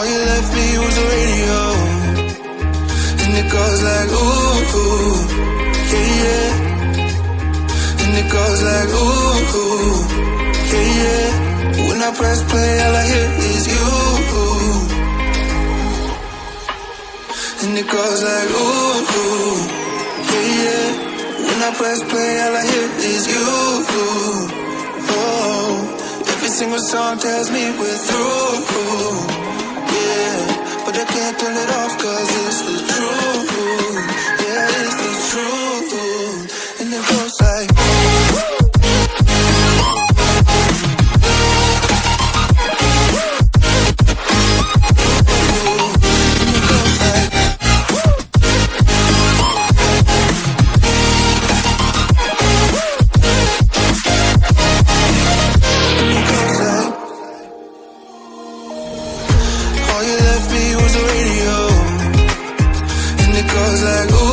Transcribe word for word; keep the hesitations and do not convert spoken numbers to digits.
All you left me was the radio, and it goes like ooh, ooh, yeah, yeah. And it goes like ooh, ooh, yeah, yeah. When I press play, all I hear is you. And it goes like ooh, ooh, yeah, yeah. When I press play, all I hear is you. Oh, every single song tells me we're through. Yeah, but I can't turn it off 'cause it's the truth. Yeah, it's the truth. And it goes like all you left me was the radio, and it goes like ooh.